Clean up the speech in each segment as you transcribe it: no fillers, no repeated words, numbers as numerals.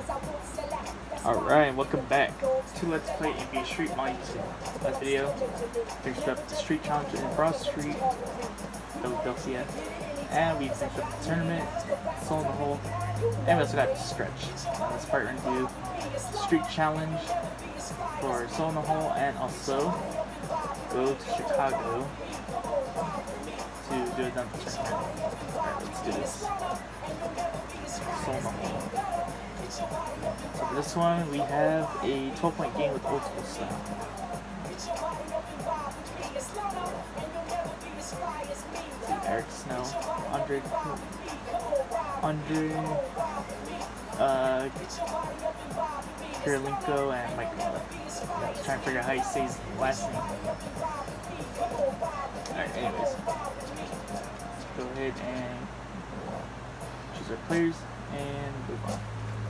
Alright, welcome back to Let's Play NBA Street Mine 2. Last video, finished up the street challenge in Broad Street, Philadelphia, and we finished up the tournament, Soul in the Hole, and we also got the stretch. This part we're going to do street challenge for Soul in the Hole, and also go to Chicago to do another tournament. Alright, let's do this. Soul in the Hole. So for this one, we have a 12-point game with old school style. Eric Snow, Andre, Kirilenko, and Mike Miller. I was trying to figure out how he says his last name. Alright, anyways. Let's go ahead and choose our players and move on.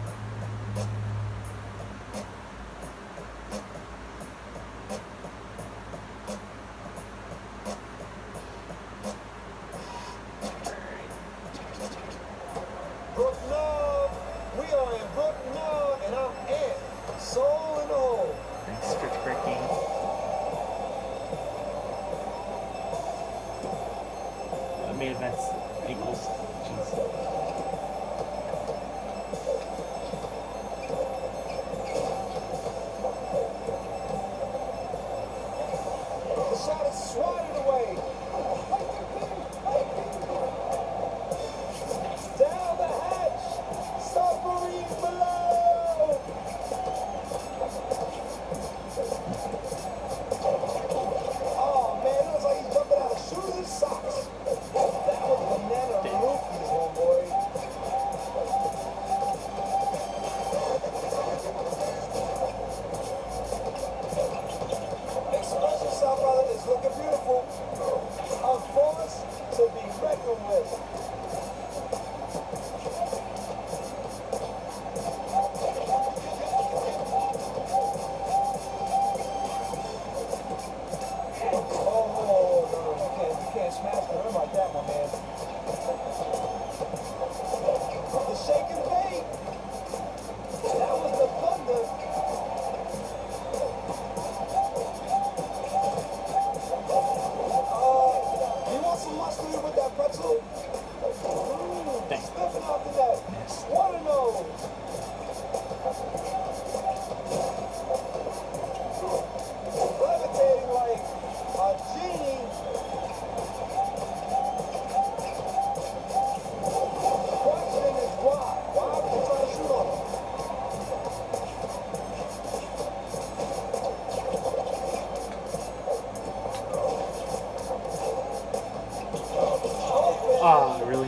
Really?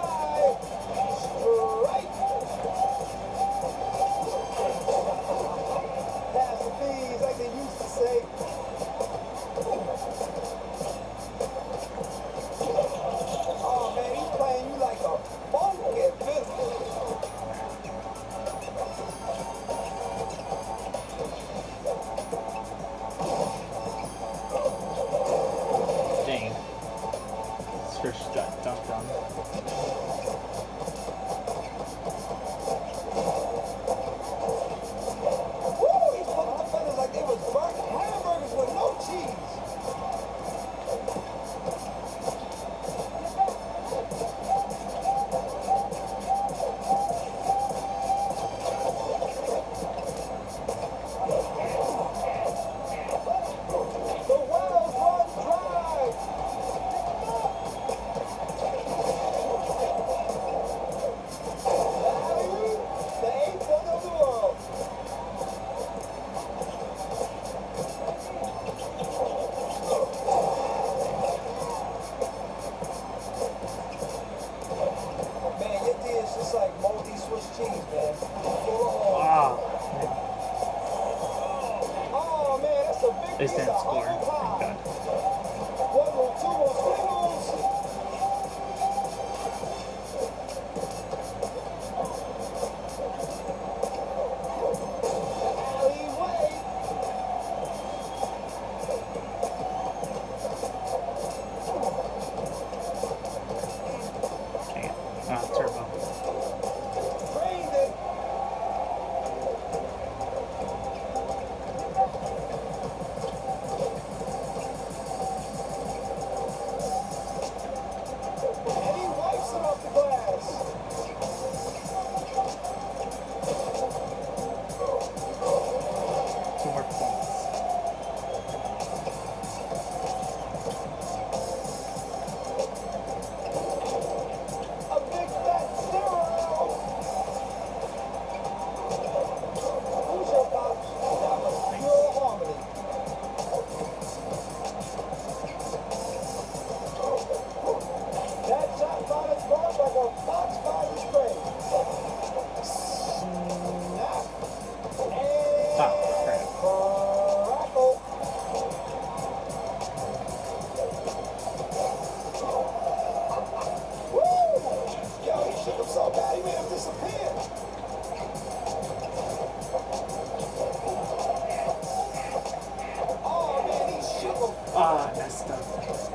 Dang. This first got dunked on. They stand score. Thank God. Okay. Turbo. Ah, messed up.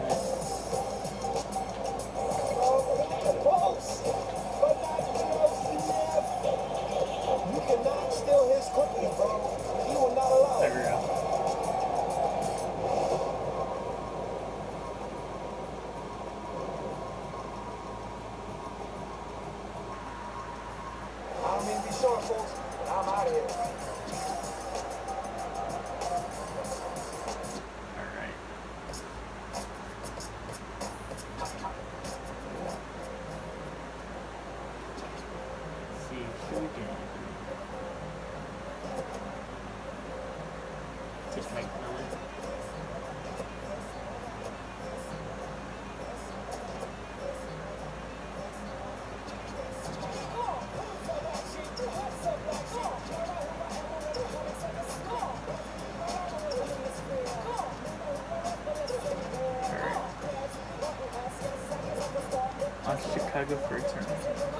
You cannot steal his cookies, bro. He will not allow it. There we go. I don't mean to be short, folks, but I'm out of here. Alright. Let's see, should we get take Mike Miller. On to Chicago for a tournament.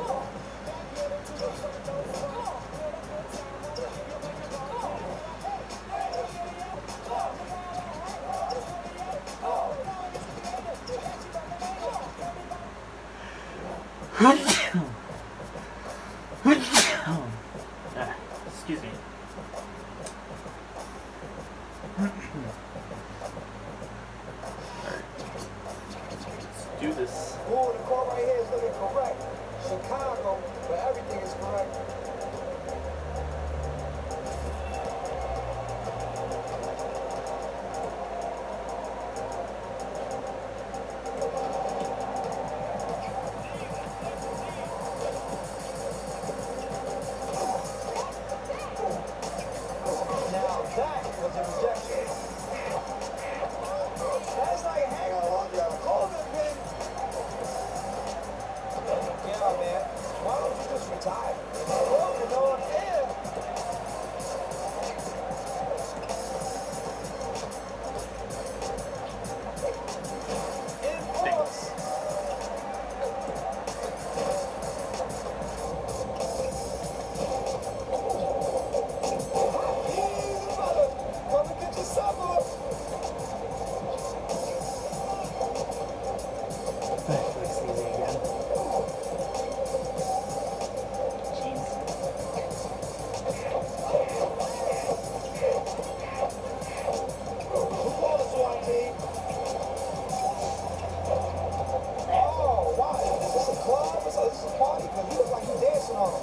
Excuse me. Alright. Let's do this. Ooh, the call right here is looking correct. Chicago, but everything is correct. Now that was a rejection. That's like hanging on your clothing pin. Yeah, man. Why don't you just retire? Walking on air. In force. Easy, brother. Come and get yourself up. Let's see again. Jeez. Who called the SWAT team? Oh, wow. Is this a club? Is this a party? Because you look like you dancing on them.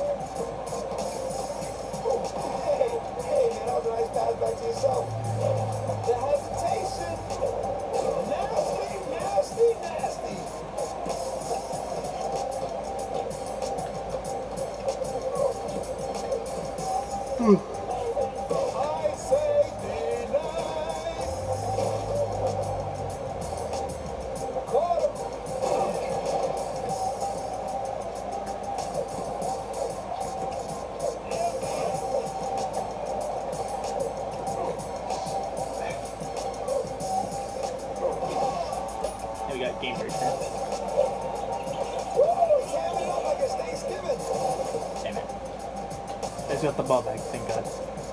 Hey, man, that was a nice pass back to yourself. The hesitation. Nasty, nasty, nasty. I say deny. Caught him. And we got game break here. Woo, jamming it up like it's Thanksgiving. Damn it. I just got the ball back, thank God.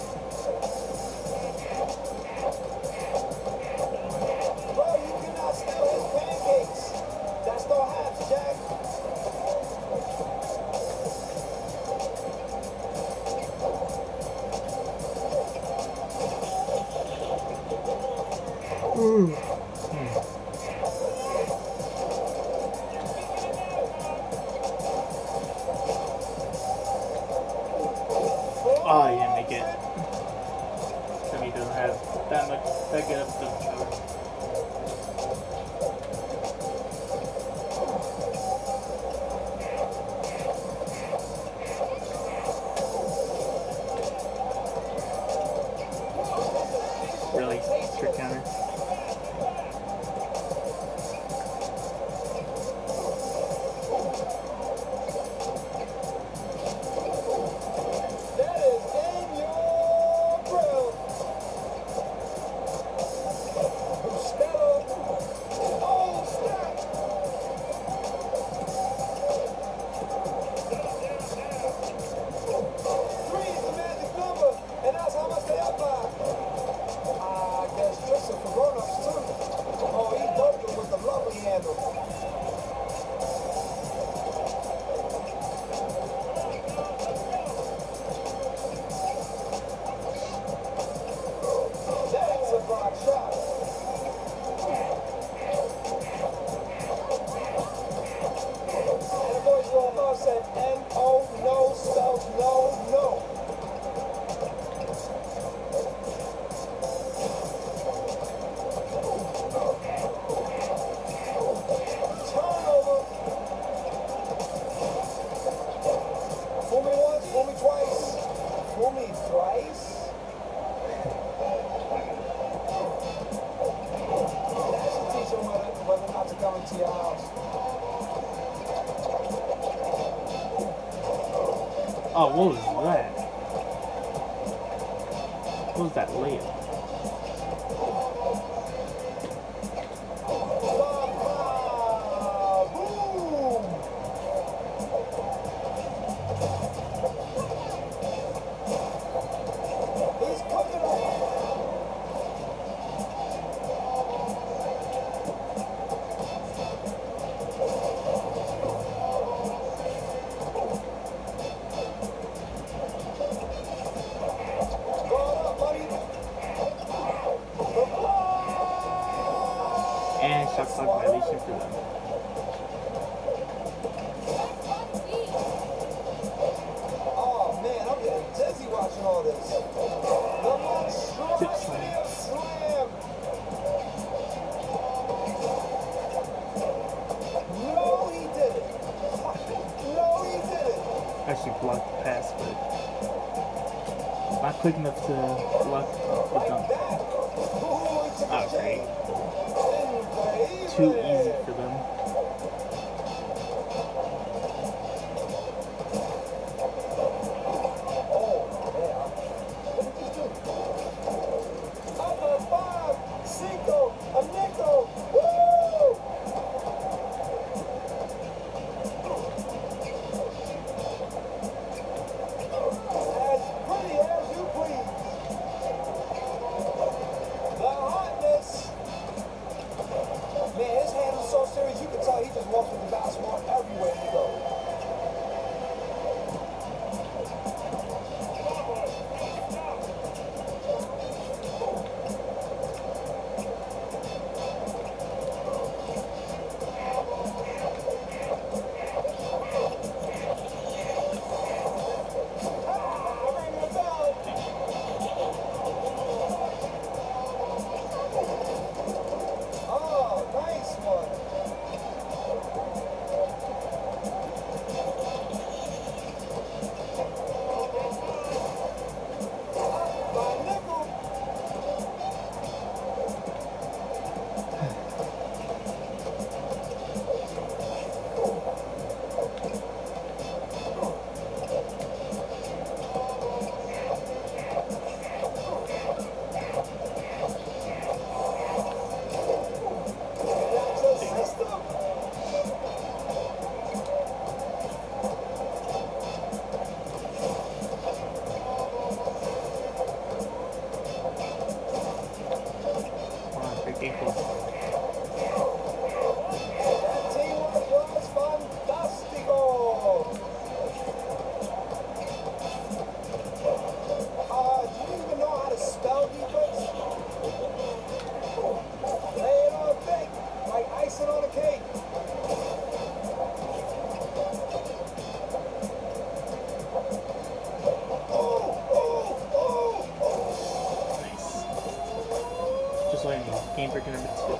Bro, you cannot steal his pancakes. That's no hats, Jack. Oh, you didn't make it. Timmy doesn't have that much, that good of a dump cover. Really? Trick counter? That is in your fool me twice. That should teach them whether or not to come into your house. Oh, what was that? What was that layup? Boom! He's cooking up. Going up, buddy. And shot clock violation for them. Oh man, I'm getting dizzy watching all this. The Tip slam. monstrosity of slam. No, he didn't. No, he didn't. Actually blocked the pass, but not quick enough to block the dunk. Oh, great. Too easy for them. Man, his hands are so serious, you can tell he just walks with the basketball everywhere he goes. Ring the bell. Oh, nice one. By nickel. That's a system. Wow, big ankle. That teamwork was fantastico. Do you even know how to spell defense? Lay it on thick, like icing on a cake. Nice. Just like me. Game breaker number 2.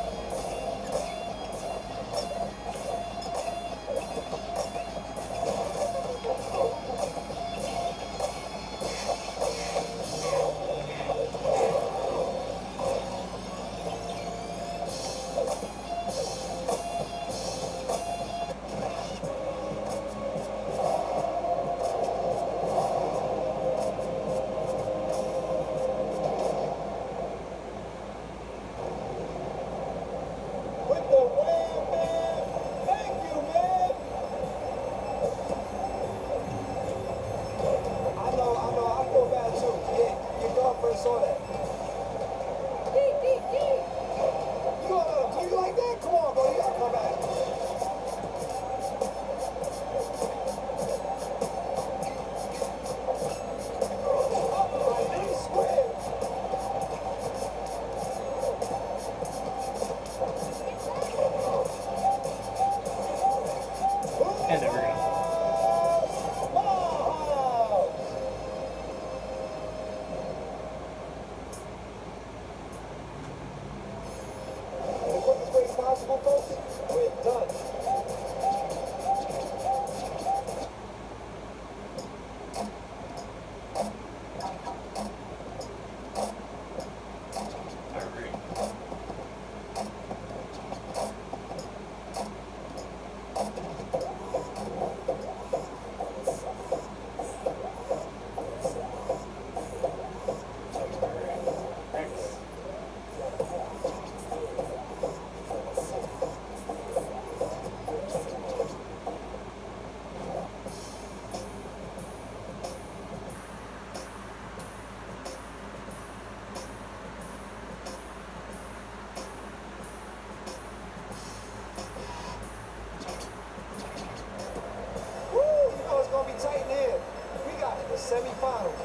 With the wham, man. Thank you, man. I know, I feel bad too. Yeah, your girlfriend saw that. You gonna let him do you like that? Come on, bro, you gotta come back. Up my knee square. And there we go. Wow. semifinals.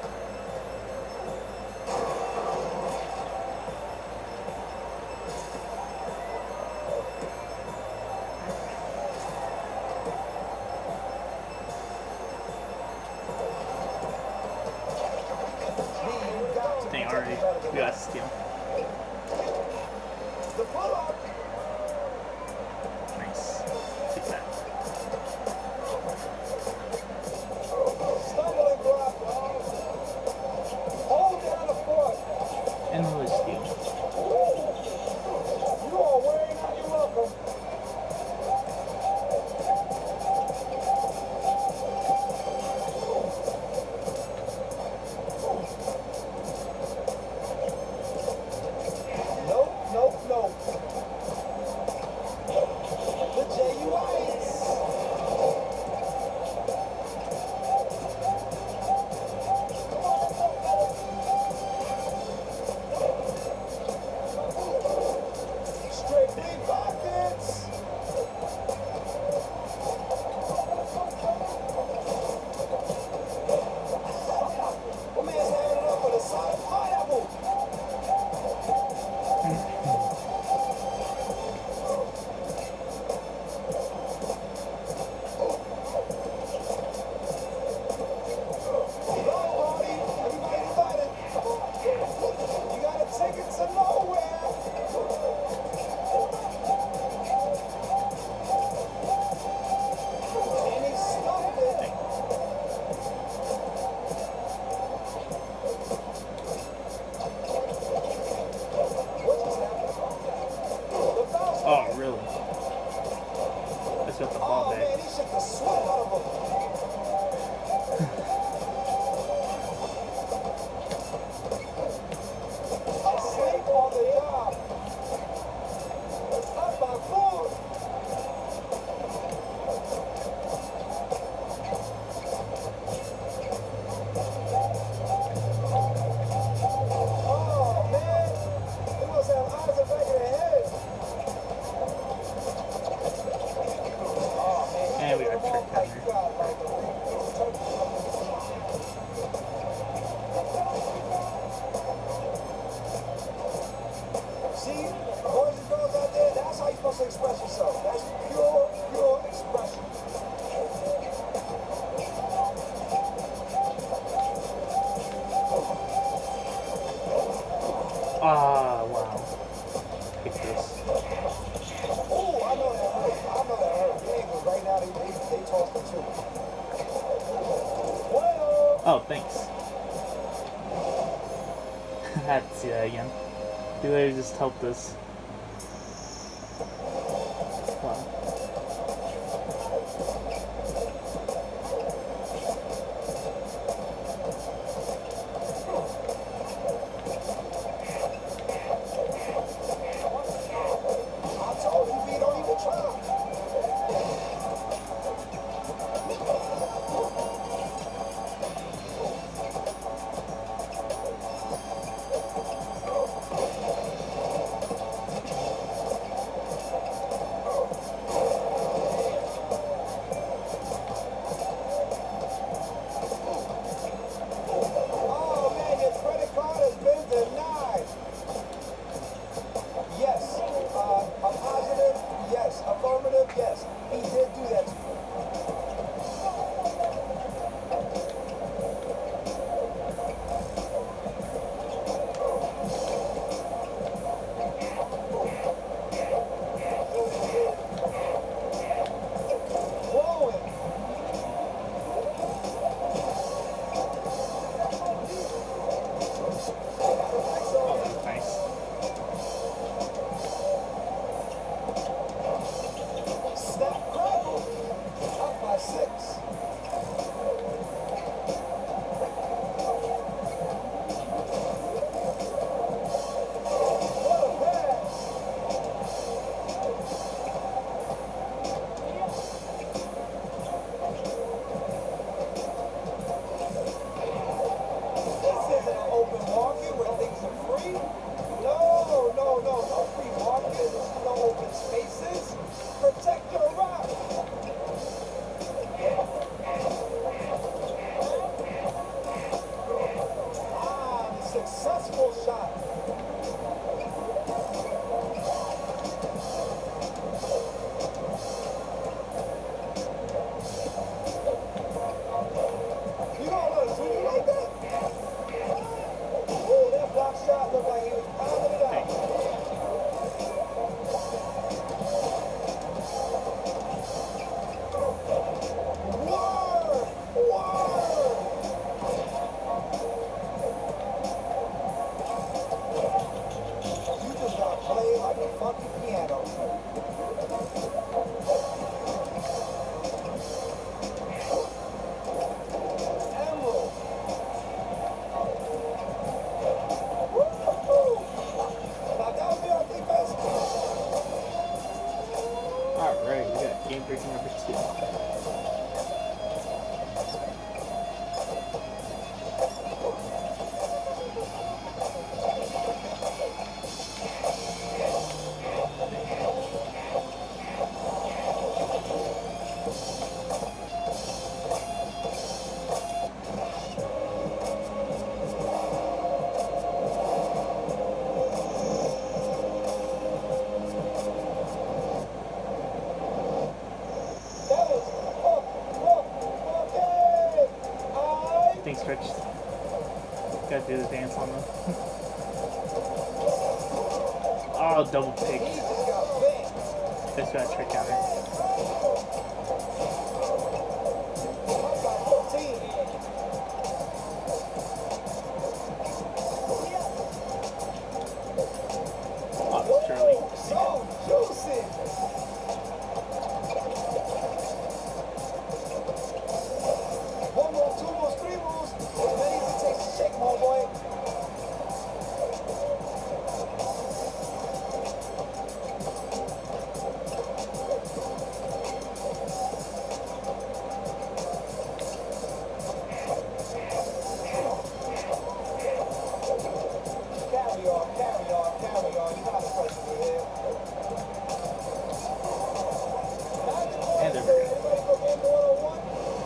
Dang, already. We got steal. The pull-up. Nice. Take that. Stumbling block. Hold down the fort. And another steal. You are wearing out your welcome. Nope, nope, nope. The JUIs. Strictly pockets. My man's lining up with a solid pineapple. Everybody invited. You got a ticket to nowhere. And he stuffed it. What just happened? The bounce Oh, really? Let's get the ball Oh back. man, he shook the sweat out of him. Asleep on the job. Up by 4. Oh man, they must have eyes in the back of their head. Oh man, And we got ball tricked like down God, like See, boys and girls out there, that's how you're supposed to express yourself. That's pure expression. Ah, wow. Take this. Oh, I know that hurt. I know that hurt. The Eagles right now, they tossed the 2. Well, Oh, thanks. I had to see that again. He literally just helped us. Wow. I told you, B, don't even try. Do you like that? Ooh, that block shot looked like he was pounding it out. Word! Word! You just gotta play like a funky piano. Emerald. Woo-hoo. Now that would be our defense. Alright, we got game breaking number 2. Thing stretched. Gotta do the dance on them. Oh, double pick. That's got a trick counter. Oh, that's Charlie. So juicy. One more, two more, three moves. And then he takes a shake, my boy. Carry on, carry on, carry on. You got the pressure over here. And they're Everybody go game 101.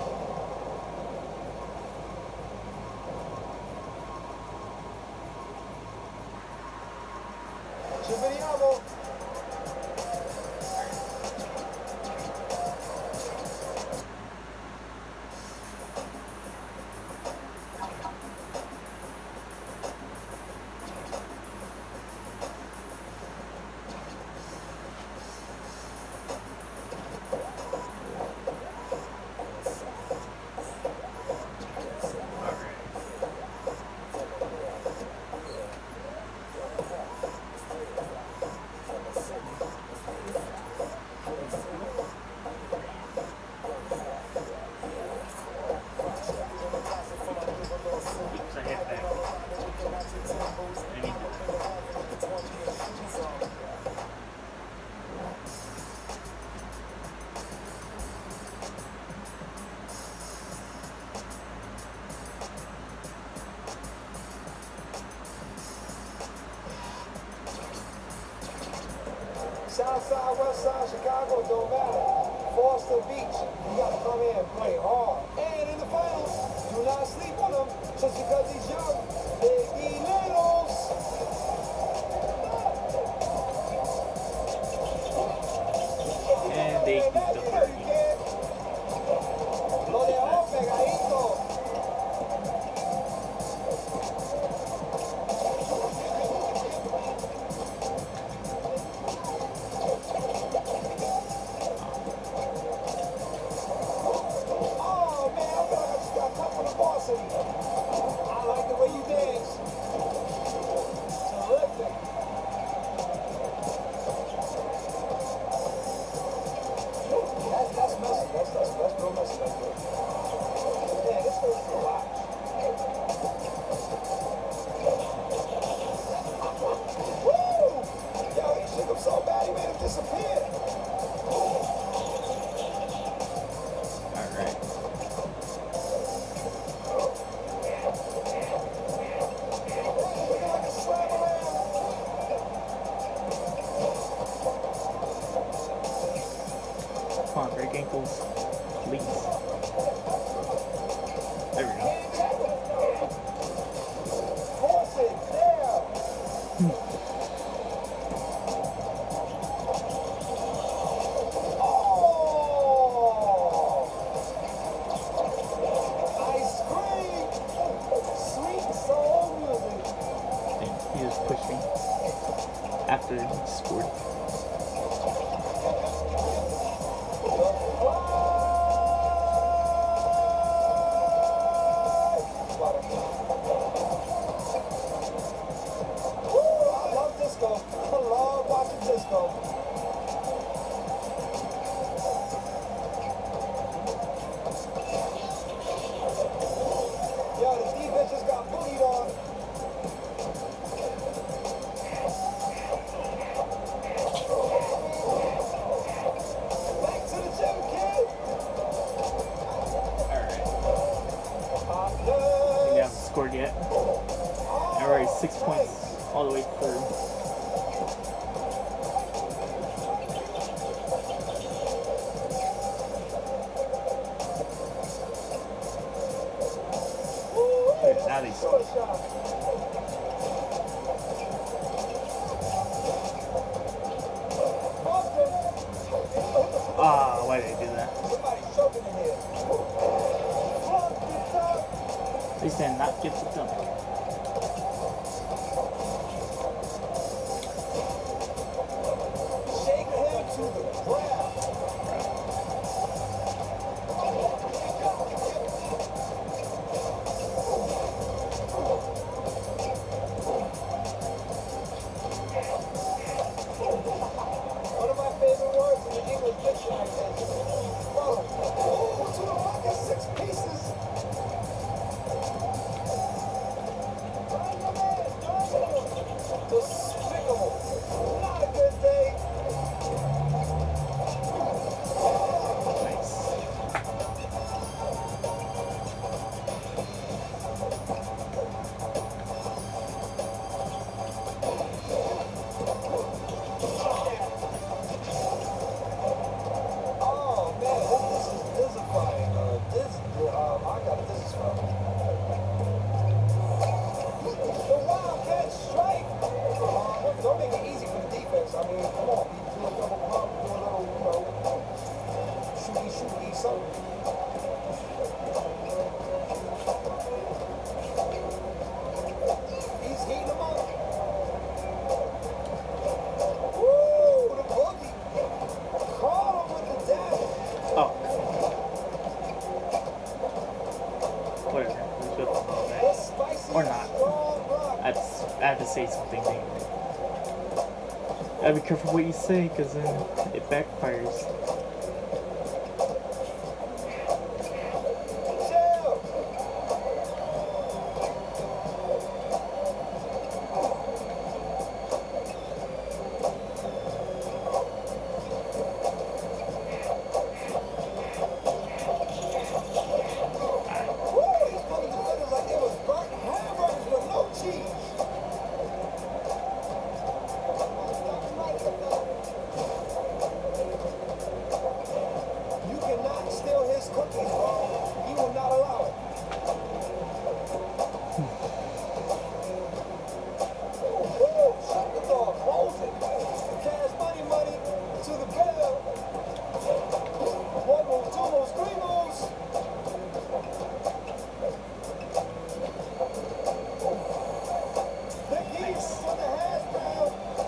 Ci vediamo. Oops, I hit that. I mean, South side, west side, Chicago, don't matter. Foster Beach, you gotta come in and play hard. And in the finals, do not sleep on him just because he's young. Biggie Littles. and they keep the party. Lo dejó pegadito. Oh man, I feel like I just got cut from the varsity. I like the way you dance. Terrific. That's messy. That's real messy right there. Man, this hurts a lot. Woo! Yo, he shook him so bad he made him disappear. Alright. after he scored. Scored yet. Alright, 6 points all the way through. Okay, now they score. Ah, why did I do that? They said not get the dunk. Shake him to the ground. One of my favorite words in the English dictionary is follow. Oh, to the bucket, 6 pieces. Despicable. Not a good day. Nice. Oh man, this is disifying. I got this is from. The Wildcat strike. Don't make it easy for the defense. I mean, come on, do a double pump, do a little, shooty, something. He's heating them up. Woo, the boogie. Call him with the dash. Oh. Whatever. We should have done that. The spicy Or not. strong block. I have to say something. Gotta be careful what you say, because then it backfires. Chill. Woo, he's putting the defenders like it was burnt hamburgers with no cheese. You cannot steal his cookies, bro. He will not allow it. Woo, shut the dog, close it. Cash money to the bell. 1 move, 2 moves, 3 moves. Big East for the hash brown.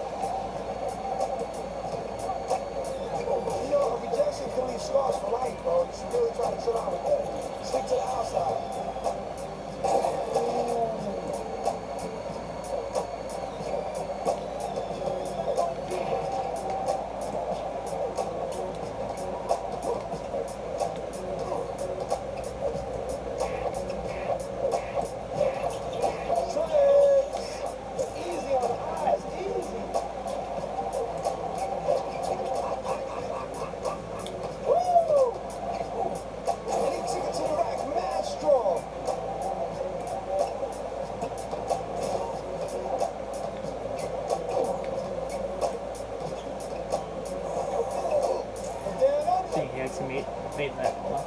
You know, a rejection can leave scars for life, bro. You should really try to chill out with that. Stick to the outside. Easy on the eyes, easy. Woo! And he took it to the rack, mad strong. And down under. Dang, he actually made that. Well,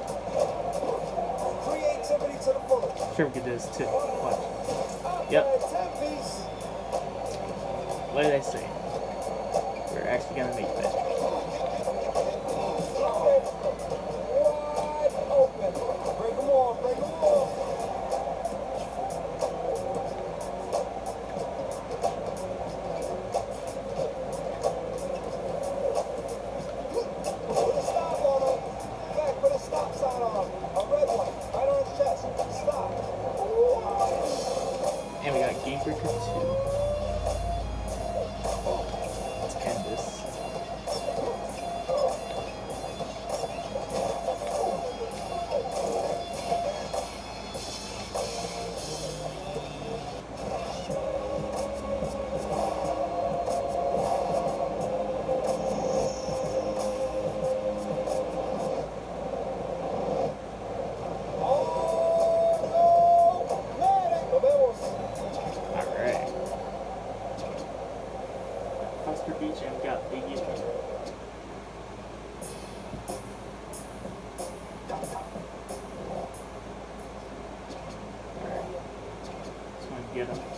Creativity to the fullest. sure we could do this too. Watch. Up Yep. there, 10-piece. What did I say? We're actually gonna make that. Wide open. Break them off, break them off. And we got Game Breaker 2. Let's canvas. Foster Beach, and we got Big East. Alright, just want to get him.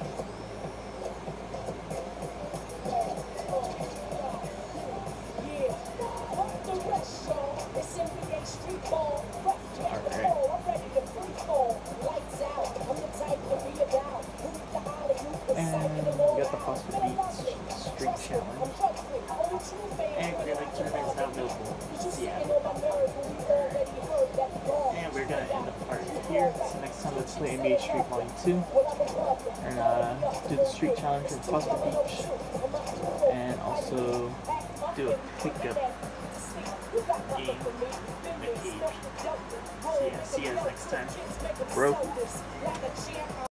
And we got the Foster Beach Street Challenge. And Great Tournament is now available. Yeah. And we're gonna end the part here. So next time let's play NBA Street Volume 2. And do the Street Challenge in Foster Beach. And also do a pickup game in the cage. So yeah, see you guys next time. Bro.